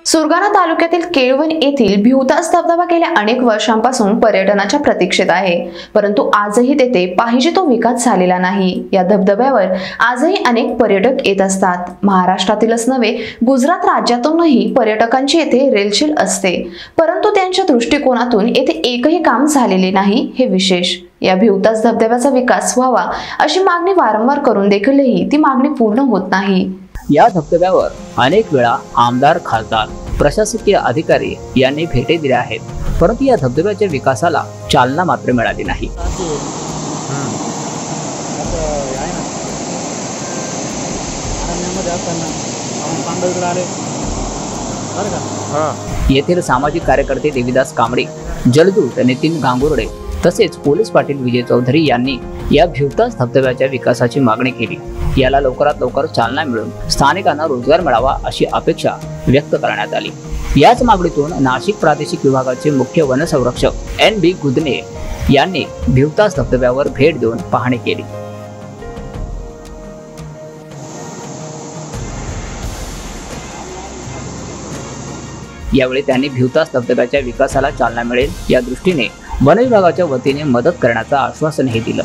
सुरगाणा तालुक्यातील केळवण येथील भिवतास धबधबा गेल्या अनेक वर्षांपासून पर्यटनाच्या प्रतीक्षेत आहे, परंतु आजही तेथे पाहिजे तो विकास झालेला नाही। या धबधब्यावर आजही अनेक पर्यटक येत असतात। महाराष्ट्रातीलच नव्हे, गुजरात राज्यातूनही पर्यटकांची येथे रेलचेल असते, परंतु त्यांच्या दृष्टिकोनातून येथे एकही काम झालेले नाही हे विशेष। या भिवतास धबधब्याचा विकास व्हावा अशी मागणी वारंवार करून देखीलही ती मागणी पूर्ण होत नाही। या धबधब्यावर अनेक वेळा आमदार, खासदार, प्रशासकीय अधिकारी यांनी भेटी दिल्या आहेत, परंतु या धबधब्याच्या विकासाला चालना मात्र मिळाली नाही। येथील सामाजिक कार्यकर्ते देवीदास कांबळे, जलदूत नितीन गांगुर्डे तसेच पोलीस पाटील विजय चौधरी यांनी या भिवतास धबधब्याच्या विकासाची मागणी केली। याला लवकरात लवकर चालना मिळून स्थानिकांना रोजगार मिळावा अशी अपेक्षा व्यक्त करण्यात आली। याच मागणीतून नाशिक प्रादेशिक विभागाचे मुख्य वनसंरक्षक NB गुदने यांनी भिवतास धबधब्यावर भेट देऊन पाहणी केली। यावेळी त्यांनी भिवतास धबधब्याच्या विकासाला चालना मिळेल या दृष्टीने वन विभागाच्या वतीने मदत करण्याचं आश्वासनही दिलं।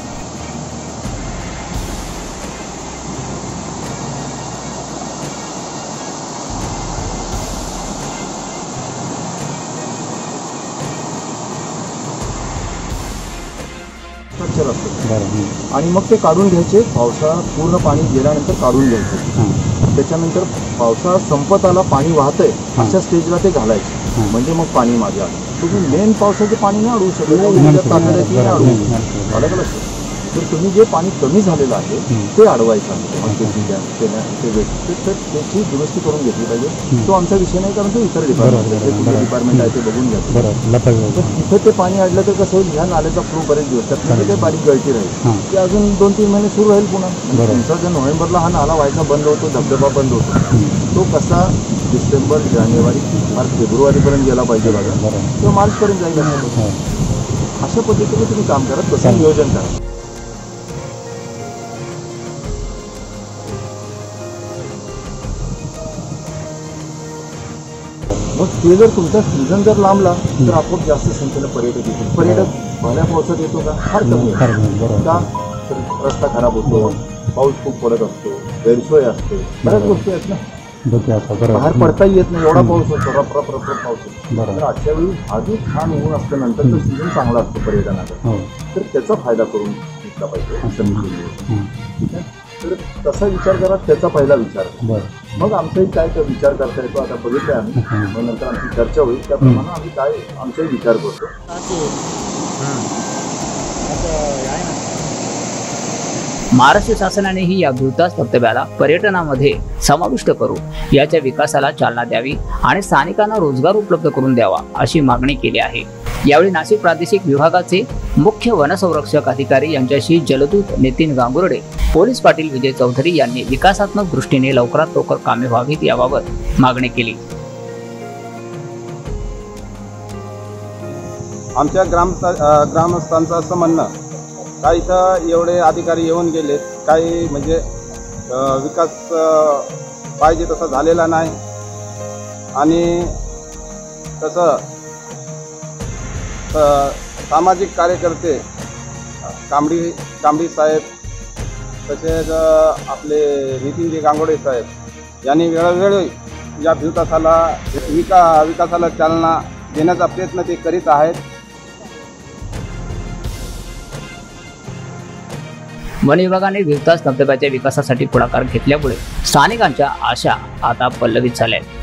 आणि मग ते काढून घ्यायचे, पावसाळा पूर्ण पाणी गेल्यानंतर काढून घ्यायचं। त्याच्यानंतर पावसाळा संपत आला, पाणी वाहतंय अशा स्टेजला ते घालायचे, म्हणजे मग पाणी मागे आलं। तुम्ही मेन पावसाचे पाणी नाही अडवू शकत, अडकलं तर तुम्ही जे पाणी कमी झालेलं आहे ते अडवायचं आहे, त्याची दुरुस्ती करून घेतली पाहिजे। तो आमचा विषय नाही, कारण तो इतर डिपार्टमेंट आहे ते बघून घ्या। तिथे ते पाणी अडलं तर कसं होईल, ह्या नाल्याचा फ्लो बरेच दिवस त्यात काही बारीक गळती राहील, ते अजून 2-3 महिने सुरू राहील पुन्हा। तुमचा जर नोव्हेंबरला हा नाला व्हायचा बंद होतो, धबधबा बंद होतो, तो कसा डिसेंबर, जानेवारी, मार्च, फेब्रुवारीपर्यंत गेला पाहिजे बघा, किंवा मार्चपर्यंत जाईल। अशा पद्धतीने तुम्ही काम करा, तसं नियोजन करा। मग ते जर तुमचा सीझन जर लांबला तर आपोआप जास्त संख्येने पर्यटक येतील। पर्यटक भल्या पावसात येतो का? फार कमी का? रस्ता खराब होतो, पाऊस खूप पडत असतो, गैरसोय असते, बऱ्याच गोष्टी आहेत ना, बाहेर पडताही येत नाही, एवढा पाऊस होतो, रप पाऊस होतो। तर अशा वेळी आधी छान ऊन असतं, नंतरचा सीझन चांगला असतो पर्यटनाचा, तर त्याचा फायदा करून घेतला पाहिजे समितीने, ठीक आहे? तर तसा विचार करा, त्याचा पहिला विचार करा, मग आमचाही काय विचार करता येतो आता बघितलं आम्ही, मग नंतर आमची चर्चा होईल, त्याप्रमाणे आम्ही काय आमचाही विचार करतो। महाराष्ट्र शासनानेही या भिवतास धबधब्याला पर्यटनामध्ये समाविष्ट करून याच्या विकासाला चालना द्यावी आणि स्थानिकांना रोजगार उपलब्ध करून द्यावा अशी मागणी केली आहे। यावेळी नाशिक प्रादेशिक विभागाचे मुख्य वनसंरक्षक अधिकारी यांच्याशी जलदूत नितीन गांगुर्डे, पोलीस पाटील विजय चौधरी यांनी विकासात्मक दृष्टीने लवकरात लवकर कामे व्हावीत याबाबत मागणी केली। आमच्या ग्रामस्थांचं असं म्हणणं, काही इथं एवढे अधिकारी येऊन गेलेत, काही म्हणजे विकास पाहिजे तसा झालेला नाही, आणि तसं सामाजिक कार्यकर्ते कांबडी साहेब, तसेच आपले नितीनजी गांगुर्डे साहेब यांनी वेळोवेळी या भिवतासाला विकासाला चालना देण्याचा प्रयत्न ते करीत आहेत। वन विभागाने भिवतास धबधब्याच्या विकासासाठी पुढाकार घेतल्यामुळे स्थानिकांच्या आशा आता पल्लवित झाल्या आहेत।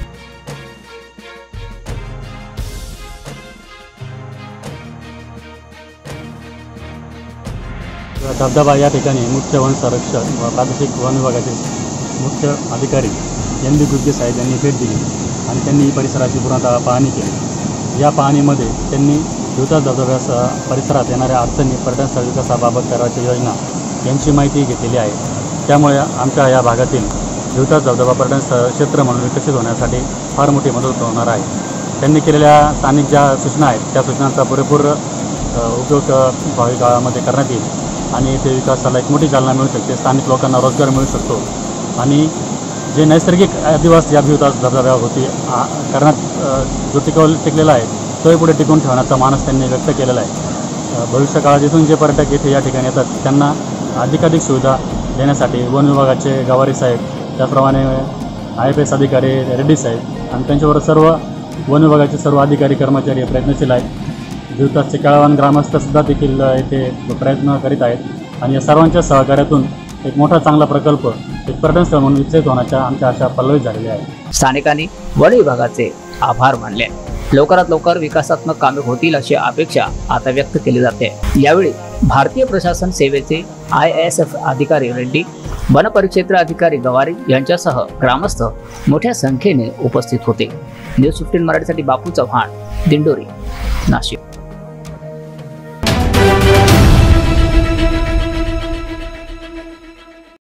धबधबा या ठिकाणी मुख्य वन संरक्षक व प्रादेशिक वन विभागाचे मुख्य अधिकारी NB गुदने साहेब यांनी भेट दिली आणि त्यांनी परिसराची पूर्णतः पाहणी केली। या पाहणीमध्ये त्यांनी भिवतास धबधब्या परिसरात येणाऱ्या अडचणी, पर्यटन स्थळ विकासाबाबत करायच्या योजना यांची माहिती घेतलेली आहे। त्यामुळे आमच्या या भागातील भिवतास धबधबा पर्यटन क्षेत्र म्हणून विकसित होण्यासाठी फार मोठी मदत होणार आहे। त्यांनी केलेल्या स्थानिक ज्या सूचना आहेत त्या सूचनांचा पुरेपूर उपयोग भावी काळामध्ये करण्यात येईल आणि ते विकासाला एक मोठी चालना मिळू शकते, स्थानिक लोकांना रोजगार मिळू शकतो आणि जे नैसर्गिक आदिवासी या भीवतास धबधब्यावर होती करण्यात जो टिकलेला आहे तोही पुढे टिकून ठेवण्याचा मानस त्यांनी व्यक्त केलेला आहे। भविष्य काळात इथून जे पर्यटक इथे या ठिकाणी येतात त्यांना अधिकाधिक सुविधा देण्यासाठी वन विभागाचे गावारी साहेब, त्याचप्रमाणे IAS अधिकारी रेड्डी साहेब आणि त्यांच्याबरोबर सर्व वन विभागाचे सर्व अधिकारी कर्मचारी प्रयत्नशील आहेत। भीवतासचे केळवन ग्रामस्थसुद्धा देखील येथे प्रयत्न करीत आहेत आणि या सर्वांच्या सहकार्यातून एक मोठा चांगला प्रकल्प एक पर्यटन स्थळ म्हणून विकसित होण्याच्या आमच्या आशा पल्लवित झालेल्या आहेत। स्थानिकांनी वन विभागाचे आभार मानले। लवकरात लवकर विकासात्मक कामे होतील अशी अपेक्षा आता व्यक्त केली जाते। यावेळी भारतीय प्रशासन सेवेचे IAS अधिकारी रेड्डी, वन परिक्षेत्र अधिकारी गवारी यांच्यासह ग्रामस्थ मोठ्या संख्येने उपस्थित होते। न्यूज 15 मराठीसाठी बापू चव्हाण, दिंडोरी, नाशिक।